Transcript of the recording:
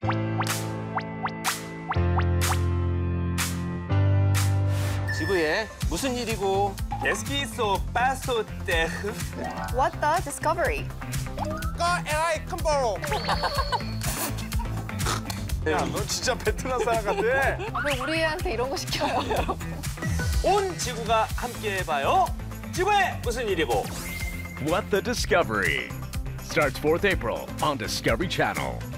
지구에 무슨 일이고? Qu'est-ce qui se passe sur Terre? What the discovery? 야, 너 진짜 베트남 사람 같아. 왜 우리한테 이런 거 시켜요, 여러분? 온 지구가 함께 해봐요. 지구에 무슨 일이고? What the Discovery starts 4th April on Discovery Channel.